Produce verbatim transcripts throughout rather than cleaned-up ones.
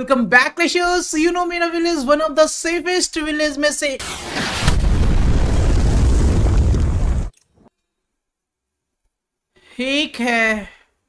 Welcome back clashers. You know मेरा village one of the safest village में से एक है।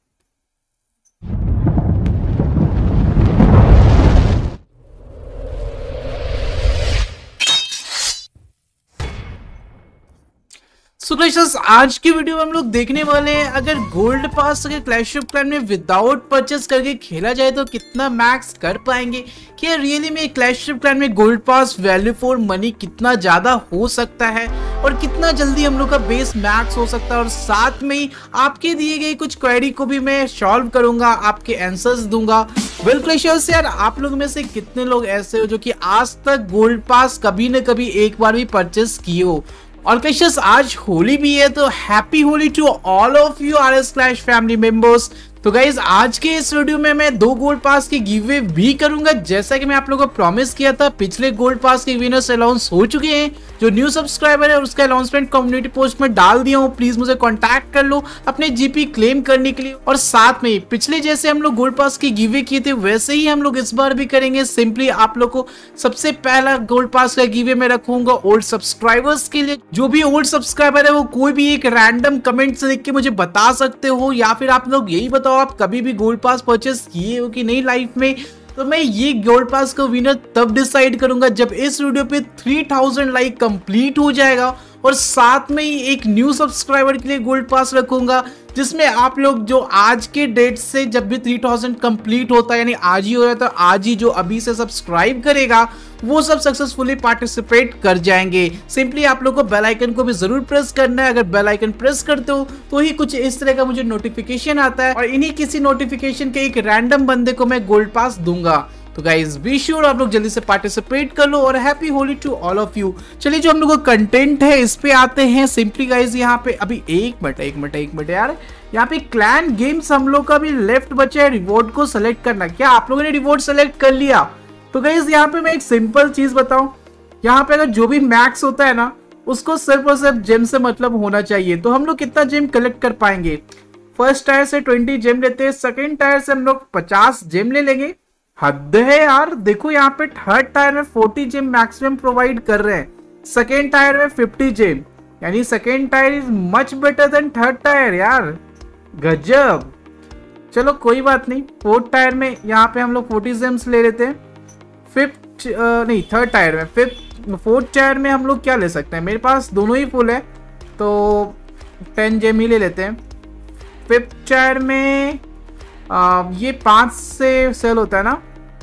So guys, आज की वीडियो में हम लोग देखने वाले हैं अगर गोल्ड पास अगर क्लैश ऑफ क्लैंस में विदाउट परचेस करके खेला जाए तो कितना मैक्स कर पाएंगे। क्या रियली में क्लैश ऑफ क्लैंस में gold pass value for money कितना ज्यादा हो सकता है और कितना जल्दी हम लोग का बेस मैक्स हो सकता है। और साथ में ही आपके दिए गए कुछ क्वेरी को भी मैं सॉल्व करूंगा, आपके आंसर्स दूंगा। वेल क्लैशर्स यार, आप लोग में से कितने लोग ऐसे हो जो कि आज तक गोल्ड पास कभी न कभी एक बार भी परचेस किए हो। और क्लैशर्स आज होली भी है तो happy Holi to all of you R S clash family members. तो गाइज आज के इस वीडियो में मैं दो गोल्ड पास की गिवअवे भी करूंगा, जैसा कि मैं आप लोगों को प्रॉमिस किया था। पिछले गोल्ड पास के विनर्स अनाउंस हो चुके हैं। जो न्यू सब्सक्राइबर है उसका अनाउंसमेंट कम्युनिटी पोस्ट में डाल दिया हूँ, प्लीज मुझे कांटेक्ट कर लो अपने जीपी क्लेम करने के लिए। और साथ में पिछले जैसे हम लोग गोल्ड पास की गिवअवे किए थे वैसे ही हम लोग इस बार भी करेंगे। सिंपली आप लोग को सबसे पहला गोल्ड पास का गिवअवे मैं रखूंगा ओल्ड सब्सक्राइबर्स के लिए। जो भी ओल्ड सब्सक्राइबर है वो कोई भी एक रैंडम कमेंट से लिख के मुझे बता सकते हो, या फिर आप लोग यही बताओ आप कभी भी गोल्ड पास परचेस किए हो कि नहीं लाइफ में। तो मैं ये गोल्ड पास का विनर तब डिसाइड करूंगा जब इस वीडियो पे थ्री थाउज़ेंड लाइक कंप्लीट हो जाएगा। और साथ में ही एक न्यू सब्सक्राइबर के लिए गोल्ड पास रखूंगा जिसमें आप लोग जो आज के डेट से जब भी थ्री थाउज़ेंड कंप्लीट होता है, यानी आज ही हो रहा है, तो आज ही जो अभी से सब्सक्राइब करेगा वो सब सक्सेसफुली पार्टिसिपेट कर जाएंगे। सिंपली आप लोग को बेल आइकन को भी जरूर प्रेस करना है। अगर बेल आइकन प्रेस करते हो तो ही कुछ इस तरह का मुझे नोटिफिकेशन आता है और इन्हीं किसी नोटिफिकेशन के एक रैंडम बंदे को मैं गोल्ड पास दूंगा। तो गाइज बी श्योर आप लोग जल्दी से पार्टिसिपेट कर लो और happy Holi to all of you. चलिए जो हम लोग का कंटेंट है इस पे आते हैं। सिंपली गाइज यहाँ पे अभी एक मिनट एक मिनट एक मिनट यार, यहाँ पे क्लैन गेम्स हम लोग का भी लेफ्ट बचा है रिवॉर्ड को सेलेक्ट करना। क्या आप लोगों ने रिवॉर्ड सेलेक्ट कर लिया? तो गाइज यहाँ पे मैं एक सिंपल चीज बताऊं, यहाँ पे अगर जो भी मैक्स होता है ना उसको सिर्फ और सिर्फ जेम से मतलब होना चाहिए। तो हम लोग कितना जेम कलेक्ट कर पाएंगे? फर्स्ट टायर से ट्वेंटी जेम लेते हैं, सेकेंड टायर से हम लोग पचास जेम ले लेंगे। हद है यार, देखो यहाँ पे थर्ड टायर में फोर्टी जेम मैक्सिमम प्रोवाइड कर रहे हैं, सेकेंड टायर में फिफ्टी जेम, यानी second tier is much better than third tier यार, गजब। चलो कोई बात नहीं, फोर्थ टायर में यहाँ पे हम लोग फोर्टी जेम्स ले लेते हैं। फिफ्थ नहीं थर्ड टायर में, फिफ्थ फोर्थ टायर में हम लोग क्या ले सकते हैं? मेरे पास दोनों ही फुल है तो टेन जेम ही ले लेते हैं। फिफ्थ टायर में आ, ये पाँच से सेल होता है ना,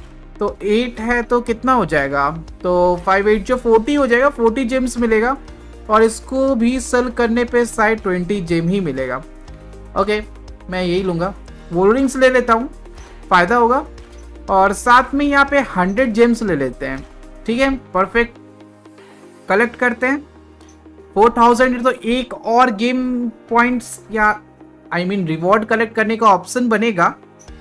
तो एट है तो कितना हो जाएगा? तो फाइव एट जो फोर्टी हो जाएगा, फोर्टी जेम्स मिलेगा और इसको भी सेल करने पे शायद ट्वेंटी जेम ही मिलेगा। ओके मैं यही लूँगा, वोल्डरिंग्स ले लेता हूँ, फ़ायदा होगा। और साथ में यहाँ पे हंड्रेड जेम्स ले लेते हैं, ठीक है परफेक्ट। कलेक्ट करते हैं फोर थाउजेंड, तो एक और गेम पॉइंट्स या आई मीन रिवॉर्ड कलेक्ट करने का ऑप्शन बनेगा,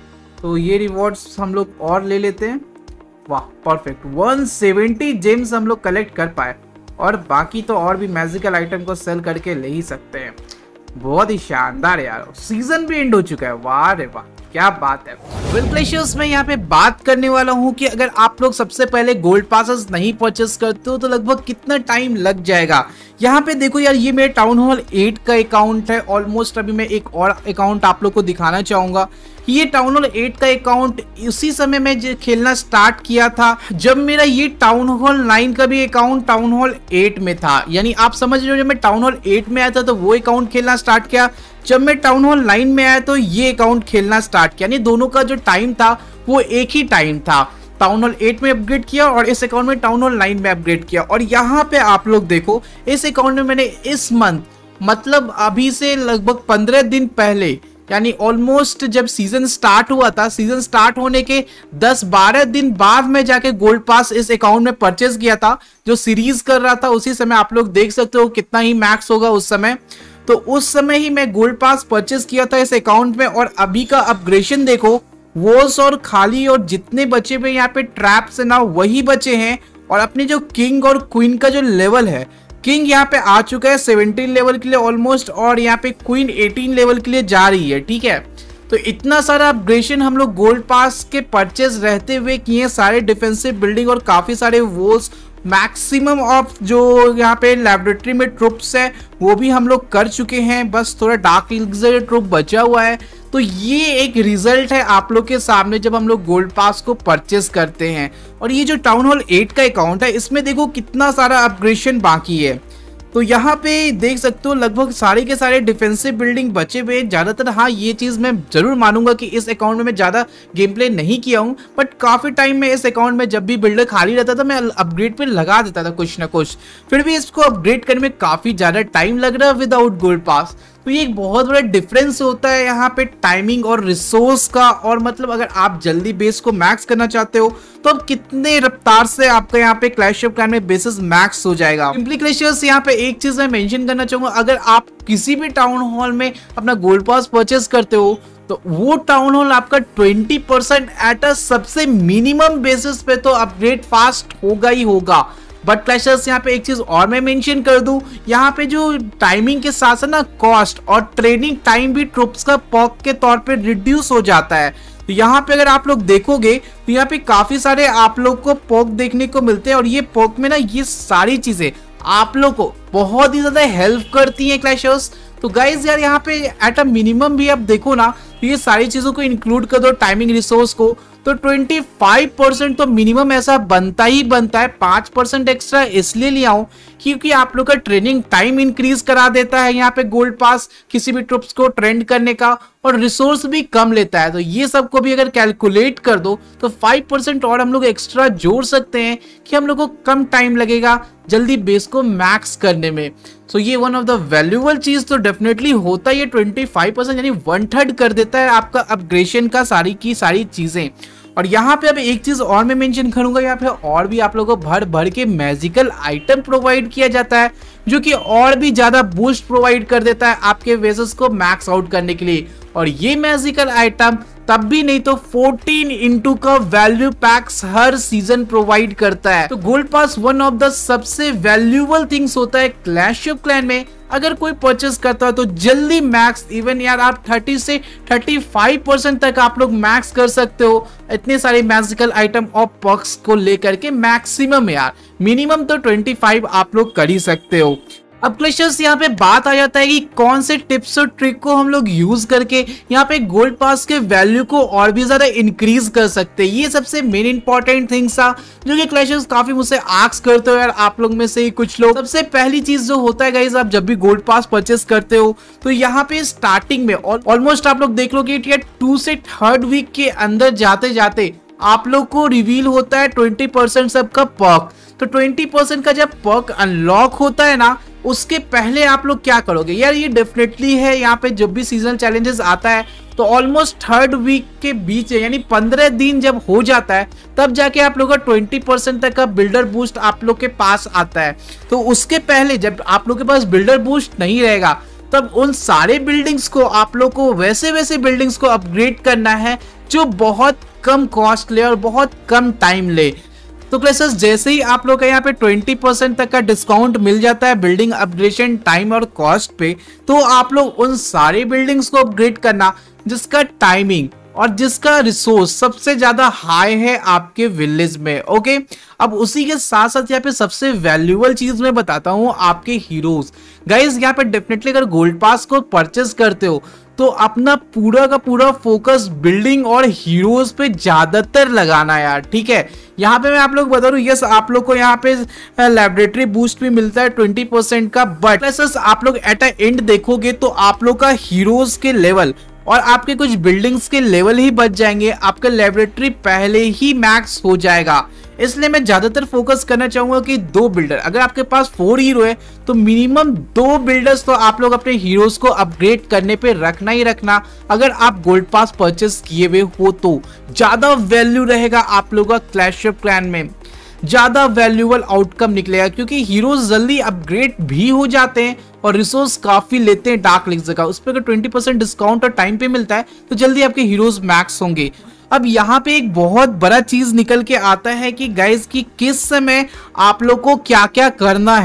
तो ये रिवॉर्ड्स हम लोग और ले लेते हैं। वाह परफेक्ट, वन सेवेंटी जेम्स हम लोग कलेक्ट कर पाए और बाकी तो और भी मैजिकल आइटम को सेल करके ले ही सकते हैं। बहुत ही शानदार यार, सीजन भी एंड हो चुका है, वाह रे वाह क्या बात है। वेल क्लैशर्स मैं यहाँ पे बात करने वाला हूँ कि अगर आप लोग सबसे पहले गोल्ड पासेस नहीं परचेस करते हो तो लगभग कितना टाइम लग जाएगा। यहाँ पे देखो यार, ये मेरे टाउन हॉल एट का अकाउंट है ऑलमोस्ट। अभी मैं एक और अकाउंट आप लोग को दिखाना चाहूंगा। ये टाउन हॉल एट का अकाउंट उसी समय में खेलना स्टार्ट किया था जब मेरा ये टाउन हॉल नाइन का भी अकाउंट टाउन हॉल एट में था। यानी आप समझ रहे हो, जब मैं टाउन हॉल एट में आया था तो वो अकाउंट खेलना स्टार्ट किया, जब मैं टाउन हॉल नाइन में आया तो ये अकाउंट खेलना स्टार्ट किया। यानी दोनों का जो टाइम था वो एक ही टाइम था। टाउन हॉल एट में अपग्रेड किया और इस अकाउंट में टाउन हॉल नाइन में अपग्रेड किया। और यहाँ पे आप लोग देखो, इस अकाउंट में मैंने इस मंथ मतलब अभी से लगभग पंद्रह दिन पहले, यानी ऑलमोस्ट जब सीजन स्टार्ट हुआ था, सीजन स्टार्ट होने के दस बारह दिन बाद में जाके गोल्ड पास इस अकाउंट में परचेस किया था। जो सीरीज कर रहा था उसी समय आप लोग देख सकते हो कितना ही मैक्स होगा उस समय। तो उस समय ही मैं गोल्ड पास परचेस किया था इस अकाउंट में। और अभी का अपग्रेडेशन देखो, वॉर्स और खाली और जितने बचे हुए यहाँ पे ट्रैप्स है ना वही बचे हैं। और अपने जो किंग और क्वीन का जो लेवल है, किंग यहाँ पे आ चुका है सेवनटीन लेवल के लिए ऑलमोस्ट, और यहाँ पे क्वीन एटीन लेवल के लिए जा रही है, ठीक है। तो इतना सारा अपग्रेडेशन हम लोग गोल्ड पास के परचेज रहते हुए किए, सारे डिफेंसिव बिल्डिंग और काफ़ी सारे वॉल्स, मैक्सिमम ऑफ जो यहाँ पे लेबोरेटरी में ट्रुप्स है वो भी हम लोग कर चुके हैं, बस थोड़ा डार्क एलिक्सर ट्रुप बचा हुआ है। तो ये एक रिजल्ट है आप लोग के सामने जब हम लोग गोल्ड पास को परचेस करते हैं। और ये जो टाउन हॉल एट का अकाउंट है इसमें देखो कितना सारा अपग्रेडेशन बाकी है। तो यहाँ पे देख सकते हो लगभग सारे के सारे डिफेंसिव बिल्डिंग बचे हुए ज़्यादातर। हाँ, ये चीज़ मैं ज़रूर मानूंगा कि इस अकाउंट में मैं ज़्यादा गेम प्ले नहीं किया हूँ, बट काफ़ी टाइम में इस अकाउंट में जब भी बिल्डर खाली रहता था मैं अपग्रेड पे लगा देता था कुछ ना कुछ। फिर भी इसको अपग्रेड करने में काफ़ी ज़्यादा टाइम लग रहा है विदाउट गोल्ड पास। तो ये एक बहुत बड़ा डिफरेंस होता है यहाँ पे टाइमिंग और रिसोर्स का। और मतलब अगर आप जल्दी बेस को मैक्स करना चाहते हो तो अब कितने रफ्तार से आपका यहाँ पे क्लैश ऑफ क्लैंस में बेसिस मैक्स हो जाएगा। सिंपली क्लैशर्स यहाँ पे एक चीज मैं मेंशन करना चाहूंगा, अगर आप किसी भी टाउन हॉल में अपना गोल्ड पास परचेस करते हो तो वो टाउन हॉल आपका ट्वेंटी परसेंट एट अ सबसे मिनिमम बेसिस पे तो अपग्रेड फास्ट होगा ही होगा। बट क्लैशर्स यहाँ पे एक चीज और मैं मेंशन कर दूं, यहाँ पे जो टाइमिंग के साथ साथ ना कॉस्ट और ट्रेनिंग टाइम भी ट्रुप्स का पॉक के तौर पे रिड्यूस हो जाता है। तो यहाँ पे अगर आप लोग देखोगे तो यहाँ पे काफी सारे आप लोग को पॉक देखने को मिलते हैं और ये पॉक में ना ये सारी चीजें आप लोग को बहुत ही ज्यादा हेल्प करती हैं क्लैशर्स। तो गाइज यार यहाँ पे एट अ मिनिमम भी आप देखो ना तो ये सारी चीजों को इंक्लूड कर दो, टाइमिंग रिसोर्स को, तो पच्चीस परसेंट तो मिनिमम ऐसा बनता ही बनता है। पाँच परसेंट एक्स्ट्रा इसलिए लिया हूं क्योंकि आप लोग का ट्रेनिंग टाइम इंक्रीज करा देता है यहाँ पे गोल्ड पास किसी भी ट्रुप्स को ट्रेंड करने का, और रिसोर्स भी कम लेता है। तो ये सब को भी अगर कैलकुलेट कर दो तो पाँच परसेंट और हम लोग एक्स्ट्रा जोड़ सकते हैं कि हम लोग को कम टाइम लगेगा जल्दी बेस को मैक्स करने में। सो so ये वन ऑफ द वैल्यूएबल चीज तो डेफिनेटली होता है, ये पच्चीस परसेंट यानी वन थर्ड कर देता है आपका अपग्रेडेशन का सारी की सारी चीजें। और यहाँ पे अब एक चीज और मैं मेंशन करूंगा, यहाँ पे और भी आप लोगों को भर भर के मैजिकल आइटम प्रोवाइड किया जाता है जो कि और भी ज्यादा बूस्ट प्रोवाइड कर देता है आपके वेसेस को मैक्स आउट करने के लिए। और ये मैजिकल आइटम तब भी नहीं तो चौदह इंटू का वैल्यू पैक्स हर सीजन प्रोवाइड करता है। तो gold pass one of the सबसे वैल्यूएबल थिंग्स होता है क्लैश ऑफ क्लैन में। अगर कोई परचेस करता है तो जल्दी मैक्स, इवन यार आप तीस से पैंतीस परसेंट तक आप लोग मैक्स कर सकते हो इतने सारे मैजिकल आइटम और पर्क्स को लेकर के। मैक्सिमम यार मिनिमम तो पच्चीस आप लोग कर ही सकते हो। अब क्लैशर्स यहाँ पे बात आ जाता है कि कौन से टिप्स और ट्रिक को हम लोग यूज करके यहाँ पे गोल्ड पास के वैल्यू को और भी ज्यादा इंक्रीज कर सकते हैं। ये सबसे मेन इंपॉर्टेंट थिंग्स था जो कि क्लैशर्स काफी मुझसे आस्क करते हो यार आप लोग में से ही कुछ लोग। सबसे पहली चीज जो होता है गाइस, आप जब भी गोल्ड पास परचेस करते हो तो यहाँ पे स्टार्टिंग में ऑलमोस्ट आप लोग देख लो कि टू से थर्ड वीक के अंदर जाते जाते आप लोग को रिवील होता है ट्वेंटी परसेंट सबका पर्क। तो ट्वेंटी परसेंट का जब पर्क अनलॉक होता है ना उसके पहले आप लोग क्या करोगे यार, ये डेफिनेटली है यहाँ पे जब भी सीजनल चैलेंजेस आता है तो ऑलमोस्ट थर्ड वीक के बीच यानी पंद्रह दिन जब हो जाता है तब जाके आप लोग का ट्वेंटी परसेंट तक का बिल्डर बूस्ट आप लोग के पास आता है। तो उसके पहले जब आप लोग के पास बिल्डर बूस्ट नहीं रहेगा तब उन सारे बिल्डिंग्स को आप लोग को वैसे वैसे बिल्डिंग्स को अपग्रेड करना है जो बहुत कम कॉस्ट ले और बहुत कम टाइम ले। तो क्लैशर्स जैसे ही आप लोग का यहाँ पे ट्वेंटी परसेंट तक का डिस्काउंट मिल जाता है बिल्डिंग अपग्रेडेशन टाइम और कॉस्ट पे, तो आप लोग उन सारे बिल्डिंग्स को अपग्रेड करना जिसका टाइमिंग और जिसका रिसोर्स सबसे ज्यादा हाई है आपके विलेज में। ओके, अब उसी के साथ साथ यहाँ पे सबसे वैल्यूएबल चीज मैं बताता हूँ आपके हीरोज। गाइज यहाँ पे डेफिनेटली अगर गोल्ड पास को परचेस करते हो तो अपना पूरा का पूरा फोकस बिल्डिंग और हीरोज पे ज्यादातर लगाना यार, ठीक है। यहाँ पे मैं आप लोग बता दूं, यस आप लोग को यहाँ पे लैबोरेटरी बूस्ट भी मिलता है ट्वेंटी परसेंट का, बट प्लस आप लोग एट अ एंड देखोगे तो आप लोग का हीरोज के लेवल और आपके कुछ बिल्डिंग्स के लेवल ही बच जाएंगे, आपका लैबोरेटरी पहले ही मैक्स हो जाएगा। इसलिए मैं ज्यादातर फोकस करना चाहूंगा कि दो बिल्डर, अगर आपके पास फोर हीरो है तो मिनिमम दो बिल्डर्स तो आप लोग अपने हीरोज को अपग्रेड करने पे रखना ही रखना। अगर आप गोल्ड पास परचेस किए हुए हो तो ज्यादा वैल्यू रहेगा आप लोगों का क्लैश ऑफ क्लैन में, ज्यादा वैल्यूएबल आउटकम निकलेगा क्योंकि हीरोज जल्दी अपग्रेड भी हो जाते हैं और रिसोर्स काफी लेते हैं डार्क एलिक्सर का। उस पर ट्वेंटी परसेंट डिस्काउंट और टाइम पे मिलता है तो जल्दी आपके हीरोज मैक्स होंगे। अब यहाँ पे एक बहुत बड़ा चीज निकल के आता है कि गाइस कि किस समय आप लोग को क्या क्या करना है।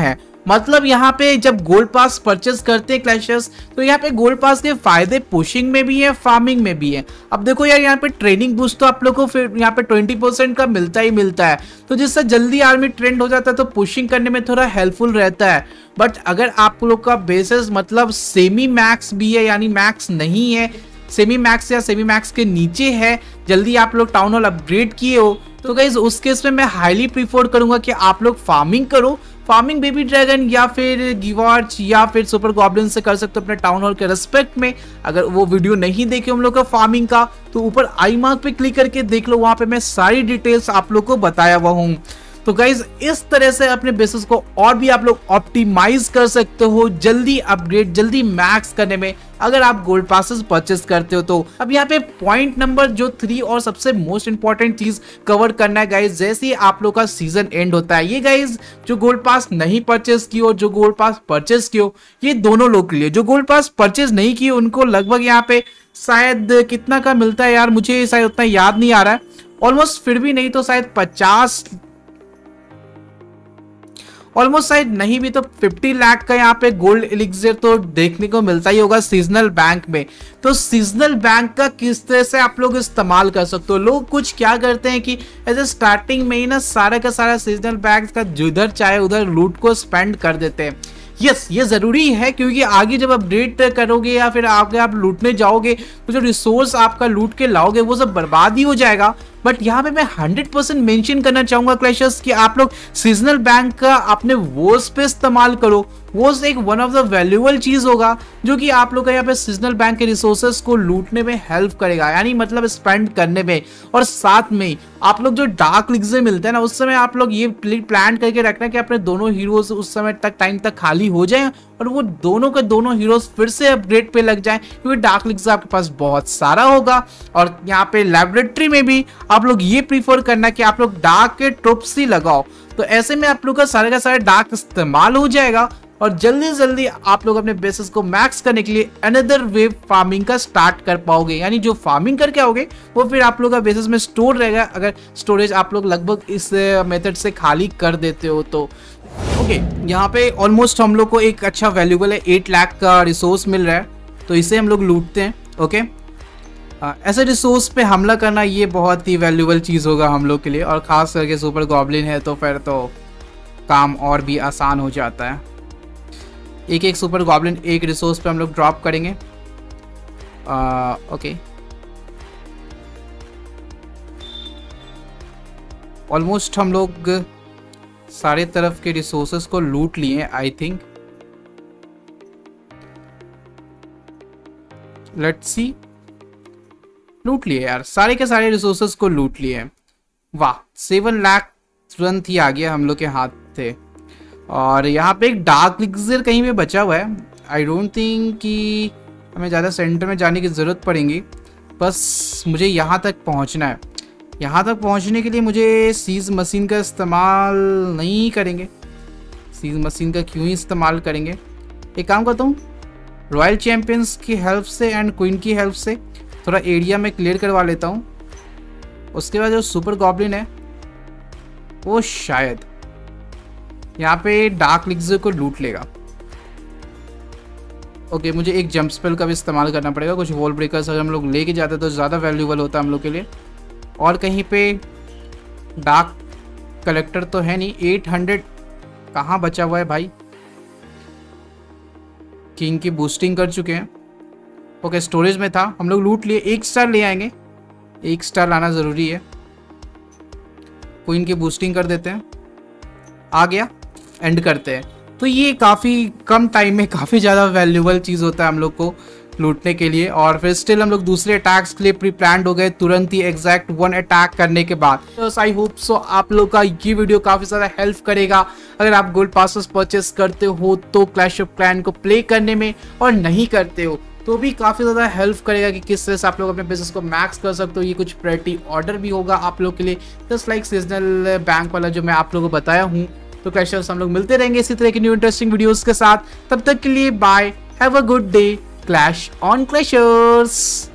मतलब यहाँ पे जब गोल्ड पास परचेस करते हैं क्लैशर्स, तो यहाँ पे गोल्ड पास के फायदे पुशिंग में भी है, फार्मिंग में भी है। अब देखो यार, यहाँ पे ट्रेनिंग बूस्ट तो आप लोग को फिर यहाँ पे ट्वेंटी परसेंट का मिलता ही मिलता है, तो जिससे जल्दी आर्मी ट्रेंड हो जाता है, तो पुशिंग करने में थोड़ा हेल्पफुल रहता है। बट अगर आप लोग का बेसिस मतलब सेमी मैक्स भी है, यानी मैक्स नहीं है, सेमी मैक्स या सेमी मैक्स के नीचे है, जल्दी आप लोग टाउन हॉल अपग्रेड किए हो, तो गाइज उस केस में मैं हाईली प्रीफर करूंगा कि आप लोग फार्मिंग करो। फार्मिंग बेबी ड्रैगन या फिर गिवॉर्च या फिर सुपर गॉब्लिन से कर सकते हो अपने टाउन हॉल के रेस्पेक्ट में। अगर वो वीडियो नहीं देखे हम लोग का फार्मिंग का, तो ऊपर आई मार्क पे क्लिक करके देख लो, वहां पे मैं सारी डिटेल्स आप लोग को बताया हुआ हूँ। तो गाइज इस तरह से अपने बेसिस को और भी आप लोग ऑप्टिमाइज कर सकते हो, जल्दी अपग्रेड, जल्दी मैक्स करने में, अगर आप गोल्ड पासेस परचेस करते हो तो। अब यहाँ पे पॉइंट नंबर जो थ्री और सबसे मोस्ट इंपॉर्टेंट चीज कवर करना है गाइज, जैसे ही आप लोग का सीजन एंड होता है, ये गाइज जो गोल्ड पास नहीं परचेस की हो, जो गोल्ड पास परचेस की हो, ये दोनों लोग के लिए। जो गोल्ड पास परचेस नहीं की उनको लगभग यहाँ पे शायद कितना का मिलता है यार, मुझे शायद उतना याद नहीं आ रहा है, ऑलमोस्ट फिर भी नहीं तो शायद पचास, ऑलमोस्ट शायद नहीं भी तो पचास लाख का यहाँ पे गोल्ड एलिक्सिर तो देखने को मिलता ही होगा सीजनल बैंक में। तो सीजनल बैंक का किस तरह से आप लोग इस्तेमाल कर सकते हो। लोग कुछ क्या करते हैं कि ऐसे स्टार्टिंग में ही ना सारा का सारा सीजनल बैंक का जिधर चाहे उधर लूट को स्पेंड कर देते हैं। यस, ये जरूरी है, क्योंकि आगे जब अपडेट करोगे या फिर आगे आप लूटने जाओगे, तो जो रिसोर्स आपका लूट के लाओगे वो सब बर्बाद ही हो जाएगा। बट यहाँ पे मैं हंड्रेड परसेंट मेंशन करना चाहूंगा क्लैशर्स कि आप लोग सीजनल बैंक का अपने वोस पे इस्तेमाल करो। वोस एक वन ऑफ द वैल्यूएबल चीज होगा जो कि आप लोग का यहाँ पे सीजनल बैंक के रिसोर्सेस को लूटने में हेल्प करेगा, यानी मतलब स्पेंड करने में। और साथ में आप लोग जो डार्क एलिक्सिर मिलते हैं ना, उस समय आप लोग ये प्लान करके रखना कि अपने दोनों हीरोज उस समय तक टाइम तक खाली हो जाए और वो दोनों के दोनों हीरोज फिर से अपग्रेड पे लग जाएं, क्योंकि डार्क एलिक्सिर आपके पास बहुत सारा होगा। और यहाँ पे लैबोरेटरी में भी आप लोग ये प्रीफर करना कि आप लोग डार्क के ट्रुप्स ही लगाओ, तो ऐसे में आप लोग का सारे का सारा डार्क इस्तेमाल हो जाएगा और जल्दी जल्दी आप लोग अपने बेसिस को मैक्स करने के लिए अनदर वेव फार्मिंग का स्टार्ट कर पाओगे। यानी जो फार्मिंग करके आओगे वो फिर आप लोग का बेसिस में स्टोर रहेगा, अगर स्टोरेज आप लोग लगभग इस मेथड से खाली कर देते हो तो। ओके, यहाँ पे ऑलमोस्ट हम लोग को एक अच्छा वैल्यूबल है, एट लाख का रिसोर्स मिल रहा है, तो इसे हम लोग लूटते हैं। ओके, ऐसे रिसोर्स पे हमला करना ये बहुत ही वैल्यूबल चीज़ होगा हम लोग के लिए, और ख़ास करके सुपर गॉब्लिन है तो फिर तो काम और भी आसान हो जाता है। एक एक सुपर गॉब्लिन एक रिसोर्स पे हम लोग ड्रॉप करेंगे। आ, ओके, ऑलमोस्ट हम लोग सारे तरफ के रिसोर्सेस को लूट लिए हैं आई थिंक। लेट्स सी, लूट लिए यार, सारे के सारे रिसोर्सेस को लूट लिए हैं। वाह, सेवन लाख तुरंत ही आ गया हम लोग के हाथ थे। और यहाँ पे एक डार्क एलिक्सिर कहीं पे बचा हुआ है। आई डोंट थिंक कि हमें ज़्यादा सेंटर में जाने की ज़रूरत पड़ेगी, बस मुझे यहाँ तक पहुँचना है। यहाँ तक पहुँचने के लिए मुझे सीज मशीन का इस्तेमाल नहीं करेंगे। सीज मशीन का क्यों ही इस्तेमाल करेंगे, एक काम करता हूँ, रॉयल चैम्पियंस की हेल्प से एंड क्वीन की हेल्प से थोड़ा एरिया में क्लियर करवा लेता हूँ। उसके बाद जो सुपर गॉब्लिन है वो शायद यहाँ पे डार्क एलिक्सिर को लूट लेगा। ओके, मुझे एक जंप स्पेल का भी इस्तेमाल करना पड़ेगा। कुछ वॉल ब्रेकर्स अगर हम लोग लेके जाते तो ज़्यादा वैल्यूबल होता हम लोग के लिए। और कहीं पे डार्क कलेक्टर तो है नहीं। एट हंड्रेड कहाँ बचा हुआ है भाई? किंग की बूस्टिंग कर चुके हैं। ओके, स्टोरेज में था, हम लोग लूट लिए। एक स्टार ले आएंगे, एक स्टार लाना ज़रूरी है। क्वीन की बूस्टिंग कर देते हैं, आ गया, एंड करते हैं। तो ये काफ़ी कम टाइम में काफ़ी ज़्यादा वैल्यूबल चीज़ होता है हम लोग को लूटने के लिए। और फिर स्टिल हम लोग दूसरे अटैक्स के लिए प्री प्लान्ड हो गए तुरंत ही एग्जैक्ट वन अटैक करने के बाद। तो आई होप सो आप लोग का ये वीडियो काफ़ी ज़्यादा हेल्प करेगा अगर आप गोल्ड पासेस परचेस करते हो तो क्लैश ऑफ क्लैन को प्ले करने में, और नहीं करते हो तो भी काफ़ी ज़्यादा हेल्प करेगा कि किस तरह से आप लोग अपने बिजनेस को मैक्स कर सकते हो। ये कुछ प्रायोरिटी ऑर्डर भी होगा आप लोग के लिए, जस्ट लाइक सीजनल बैंक वाला जो मैं आप लोगों को बताया हूँ। तो क्लैशर्स हम लोग मिलते रहेंगे इसी तरह की न्यू इंटरेस्टिंग वीडियोस के साथ। तब तक के लिए bye, have a good day, clash on clashers.